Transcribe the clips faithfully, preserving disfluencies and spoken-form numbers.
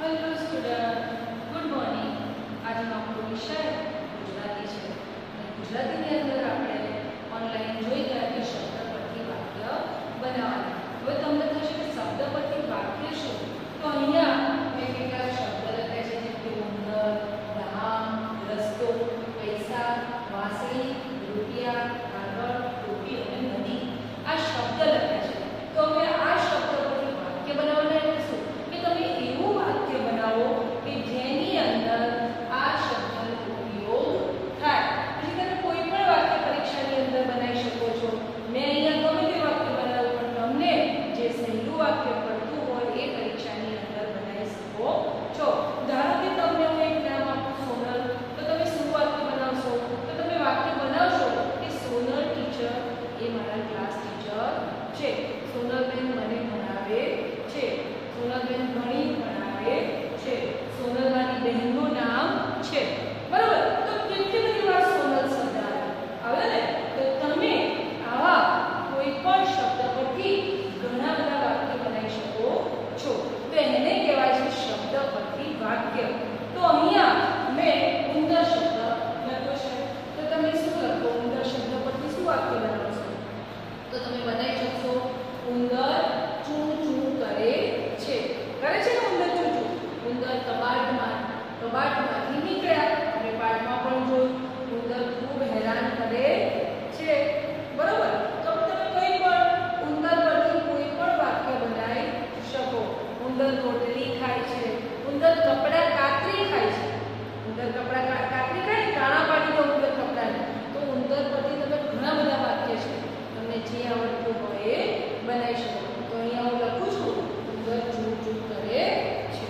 Hello student, good morning. આજનો આપણો વિષય ગુજરાતી છે. અને ગુજરાતીની અંદર આપણે ઓનલાઈન જોઈ ગયા કે શબ્દ પરથી વાક્ય બનાવવાના. હવે તમને થશે કે શબ્દ પરથી વાક્ય શું? તો અહીંયા મેં કેટલાક શબ્દ લખ્યા છે, જેમ કે ઉંદર, ધામ, રસ્તો, પૈસા, વાંસળી, રૂપિયા, કાગળ, ટોપી અને નદી. આ શબ્દ લખ્યા છે. તો હવે આ શબ્દ પરથી વાક્ય બનાવવાના એટલે શું? કે તમે એવું વાક્ય બનાવો કે જેની અંદર આ શબ્દનો ઉપયોગ થાય. એટલે તમે કોઈ પણ વાક્ય પરીક્ષાની અંદર બનાવી શકો છો. મેં અહીંયા ગમે તે વાક્ય બનાવ્યું, પણ તમને જે સહેલું વાક્ય પડતું હોય એ પરીક્ષાની અંદર બનાવી શકો છો. ધારો કે તમને હું એક નામ આપું સોનલ, તો તમે શું વાક્ય બનાવશો? તો તમે વાક્ય બનાવશો કે સોનલ ટીચર એ મારા ક્લાસ ટીચર છે. સોનલબેન મને ભણાવે છે. સોનલબેન ઘણી ભણાવે છે. સોનલ મારી બહેનનું નામ છે. બરાબર? તો કેટલી બધી વાર સોનલ શબ્દ આવે ને? તો તમે આવા કોઈ પણ શબ્દ પરથી ઘણા બધા વાક્ય બનાવી શકો છો. તો એને કહેવાય છે શબ્દ પરથી વાક્ય. તો અહીંયા મેં ઉંદર શબ્દ લખ્યો છે. તો તમે શું લખો? ઉંદર શબ્દ પરથી શું વાક્ય બનાવશો? તો તમે બનાવી શકશો ઉંદર ચૂં ચૂં કરે છે. કરે છે ને ઉંદર ચૂં ચૂં? ઉંદર કબાટમાં કબાટમાંથી નીકળ્યા. આપણે પાઠમાં પણ જોયું ઉંદર ખૂબ હેરાન કરે છે. બરોબર? તો તમે કોઈ પણ ઉંદર પરથી કોઈ પણ વાક્ય બનાવી શકો. ઉંદર રોટલી ખાય છે. ઉંદર કપડાં કાતરી ખાય છે. ઉંદર કપડાં કાતરી ખાય, કાણા પાડી દો ઉંદર કપડાને. તો ઉંદર પરથી તમે ઘણા બધા વાક્ય છે, તમને જે આવડતું હોય એ બનાવી શકો. તો અહીંયા હું લખું છું ઉંદર ચૂં ચૂં કરે છે.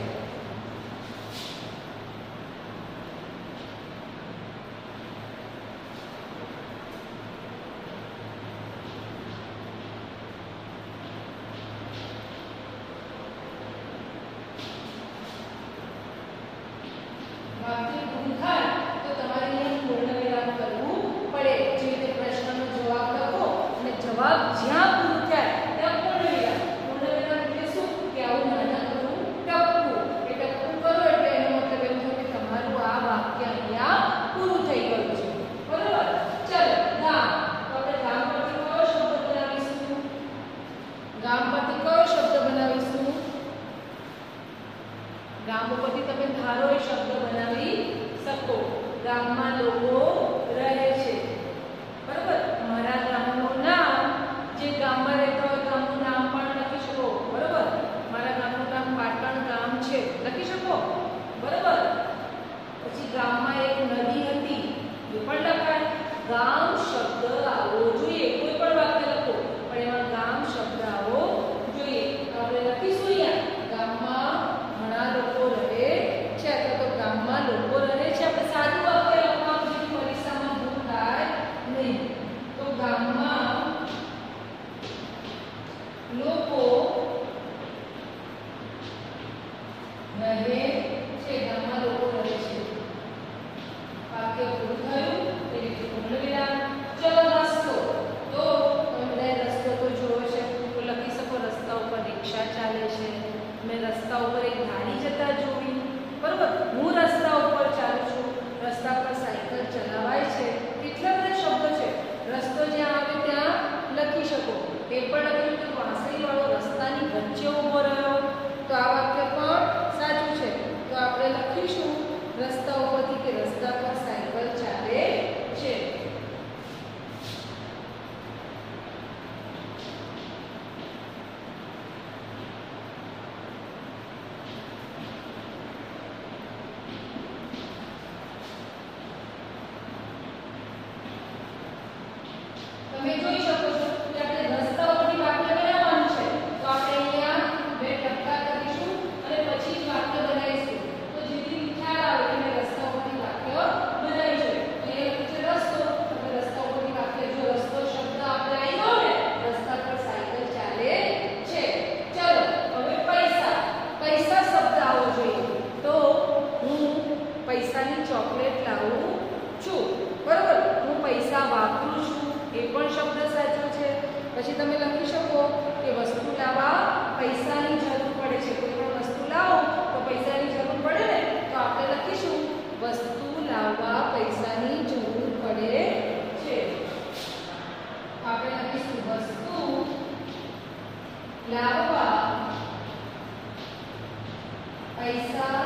વાક્ય પૂરું થાય તો તમારે અહીંયા પૂર્ણ વિરામ કરવું પડે. જે રીતે પ્રશ્નનો જવાબ લખો અને જવાબ જ્યાં પૂરું થાય ત્યાં પૂર્ણ વિરામ. પૂર્ણ વિરામ એટલે શું? કે આવું નાનકડું ટપકું. એ ટપકું કરો એટલે એનો મતલબ એમ થયો કે તમારું આ વાક્ય અહીંયા પૂરું થઈ ગયું છે. બરાબર? ચાલો, ગામ. તો આપણે ગામ પરથી કયો શબ્દ બનાવીશું? ગામ પરથી કયો શબ્દ બનાવીશું? ગામ ઉપરથી તમે ધારો એ શબ્દ બનાવી શકો. ગામમાં લોકો રહે છે. બરાબર? મારા ગામનું નામ, જે ગામમાં રહેતા હોય ગામનું નામ પણ લખી શકો. બરાબર? મારા ગામનું નામ પાટણ ગામ છે, લખી શકો. બરાબર? પછી ગામમાં એક નદી હતી, એ પણ લખાય. ગામ શબ્દ આવવો જોઈએ. કોઈ પણ વાક્ય લખો પણ એમાં ગામ શબ્દ આવવો જોઈએ. તો આપણે લખીશું અહીંયા ગામમાં ઘણા લોકો રહે છે. તો ગામમાં લોકો રહે છે. આપણે સાદું વાક્ય લખવાનું, જેથી પરીક્ષામાં ભૂલ થાય નહીં. તો ગામમાં લોકો રહે છે. ગામમાં લોકો રહે છે. વાક્ય પૂરું થયું. એ રીતે પૂર્ણ વિરામ. ચલો, રસ્તો. તો તમે બધાએ રસ્તો તો જોયો છે. તો લખી શકો રસ્તા ઉપર રિક્ષા ચાલે છે. મેં રસ્તા ઉપર એક ગાડી જતા જોઈ. બરોબર? હું રસ્તા ઉપર ચાલું છું. રસ્તા પર સાયકલ ચલાવાય છે. કેટલા બધા શબ્દો છે. રસ્તો જ્યાં આવે ત્યાં લખી શકો. એ પણ લખ્યું કે વાંસળી વાળો રસ્તાની વચ્ચે ઊભો રહ્યો. તો આ વાક્ય પણ સાચું છે. તો આપણે લખીશું રસ્તા ઉપરથી કે રસ્તા પર સાયકલ ચાલે છે. તમે જોઈ શકો છો કે આપણે રસ્તા ઉપરથી વાક્ય બનાવવાનું છે. તો આપણે અહીંયા બે ટપકા કરીશું અને પછી જ વાક્ય બનાવીશું. તો જેથી ખ્યાલ આવે કે મેં રસ્તા ઉપરથી વાક્ય બનાવ્યું છે. તો એ લખ્યું છે રસ્તો. તમે રસ્તા ઉપરથી વાક્ય, જો રસ્તો શબ્દ આપણે આવી ગયો ને, રસ્તા પર સાયકલ ચાલે છે. ચલો, હવે પૈસા. પૈસા શબ્દ આવવો જોઈએ. તો હું પૈસાની ચોકલેટ લાવું છું. બરોબર? હું પૈસા વાપરું છું. એ પણ શબ્દ સાચો છે. પછી તમે લખી શકો કે વસ્તુ લાવવા પૈસાની જરૂર પડે છે. કોઈ પણ વસ્તુ લાવો તો પૈસાની જરૂર પડે ને તો આપણે લખીશું વસ્તુ લાવવા પૈસાની જરૂર પડે છે. આપણે લખીશું વસ્તુ લાવવા પૈસા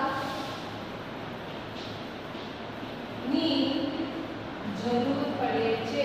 ની જરૂર પડે છે.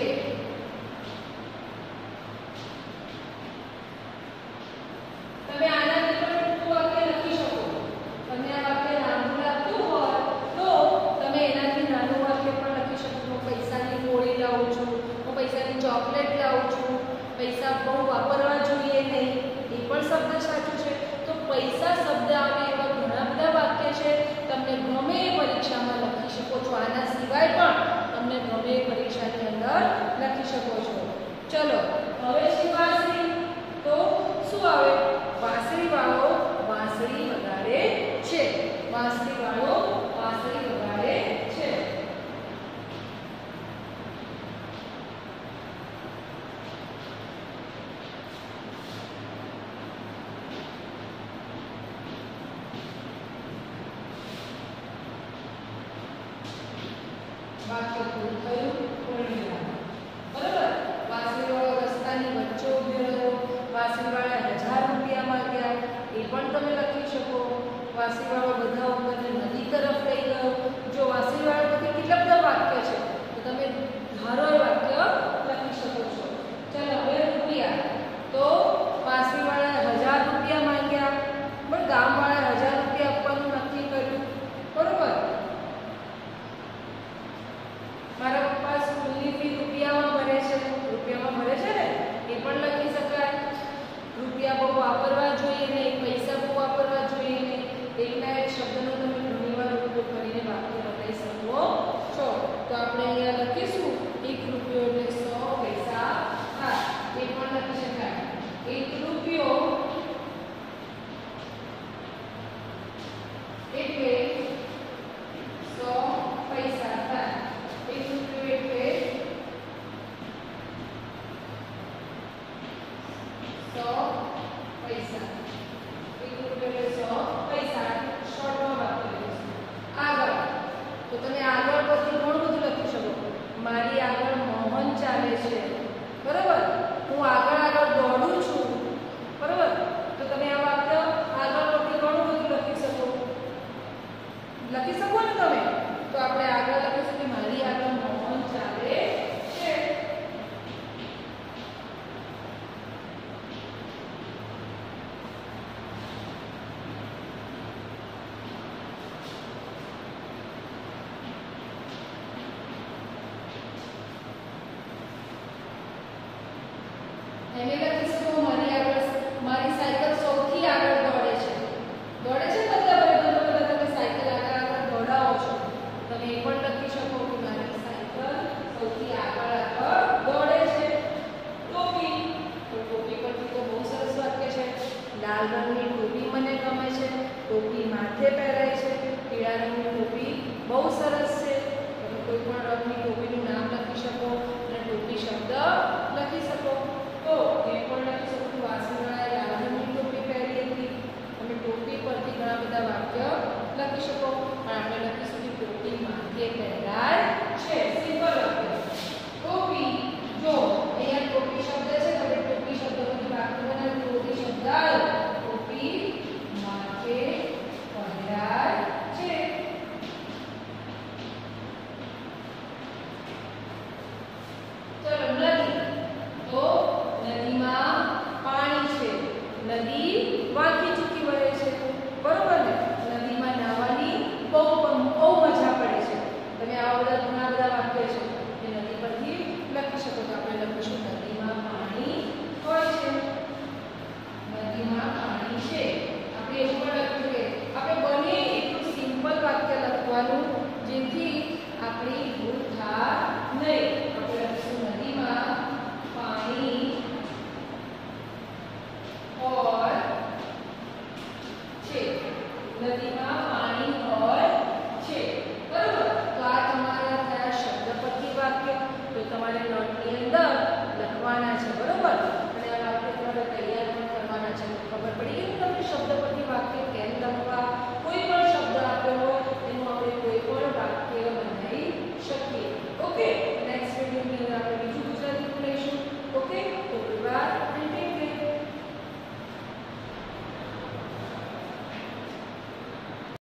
તમે આનાથી પણ ટૂંકું વાક્ય લખી શકો. તમને આ વાક્ય નાનું લાગતું હોય તો તમે એનાથી નાનું વાક્ય પણ લખી શકો. હું પૈસાની ગોળી લાવું છું, હું પૈસાની ચોકલેટ લાવું છું, પૈસા બહુ વાપરવા જોઈએ નહીં, એ પણ શબ્દ સાચું છે. તો પૈસા શબ્દ આવે એવા ઘણા બધા વાક્ય છે. તમને ગમે એ પરીક્ષામાં લખી શકો છો. આના સિવાય પણ તમને ગમે એ પરીક્ષાની અંદર લખી શકો છો. ચલો હવે છે વાંસળી. તો શું આવે? વાંસળી વાળો વાંસળી વગાડે છે. વાંસળી વાળો વાંસળી વગાડે છે. વાક્ય પૂરું થયું. પૂર્ણ બરાબર. વાંસળી વાળો રસ્તાની વચ્ચે ઉભો રહ્યો. વાંસળી વાળા હજાર રૂપિયા માંગ્યા, એ પણ તમે લખી શકો. વાંસળી વાળો બધા ઉપરને નદી તરફ લઈ ગયો. જો વાંસળી વાળા પછી કેટલા બધા વાક્ય છે તો તમે ધારો એ વાક્ય લખી શકો છો. ચાલો હવે રૂપિયા. તો વાંસળી વાળા હજાર રૂપિયા માંગ્યા, પણ ગામ વાળા હજાર રૂપિયા આપવાનું નક્કી કર્યું. બરોબર. મારા પપ્પા સ્કૂલની ફી રૂપિયામાં ભરે છે, રૂપિયામાં ભરે છે ને એ પણ લખી શકાય. રૂપિયા બહુ વાપરવા જોઈએ નહીં, પૈસા બહુ વાપરવા જોઈએ નહીં, એકના એક શબ્દનો તમે ઘણી વાર ઉપયોગ કરીને વાક્ય લખાઈ શકો છો. તો આપણે અહીંયા લખીશું એક રૂપિયો એટલે સો પૈસા થાય, એ પણ લખી શકાય. એક રૂપિયો એટલે સો પૈસા થાય. એક રૂપિયો એટલે સો પૈસા. એક રૂપિયો એટલે સો પૈસા. શોર્ટમાં વાક્ય લખીશું. આગળ. તો તમે આગળ પછી ઘણું બધું લખી શકો. મારી આગળ મોહન ચાલે છે. બરોબર. હું આગળ આગળ દોડું છું. બરોબર. તો તમે આ વાક્ય આગળ પછી ઘણું બધું લખી શકો. લખી શકો ને તમે. તો આપણે આગળ લખીશું કે મારી આગળ મોહન ચાલે છે. એને લખીશું મારી આગળ મારી સાયકલ સૌથી આગળ દોડે છે. દોડે છે બધા ભાઈબંધો બધા તમે સાયકલ આગળ આગળ દોડાવો છો. તમે એ પણ લખી શકો કે મારી સાયકલ સૌથી આગળ આગળ દોડે છે. ટોપી. તો ટોપી પરથી તો બહુ સરસ વાક્ય છે. લાલ રંગની ટોપી મને ગમે છે. ટોપી માથે પહેરાય છે. પીળા રંગની ટોપી બહુ સરસ છે. તમે કોઈ પણ રંગની ટોપીનું નામ લખી શકો અને ટોપી શબ્દ લખી શકો. તો એ પણ